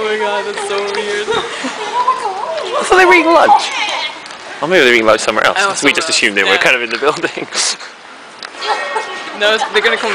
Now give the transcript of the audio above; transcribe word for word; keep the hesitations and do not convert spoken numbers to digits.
Oh my god, that's so weird. I thought they were eating lunch. Or maybe they were eating lunch somewhere else. Oh, we somewhere just else. assumed they Yeah. were kind of in the building. No, they're gonna come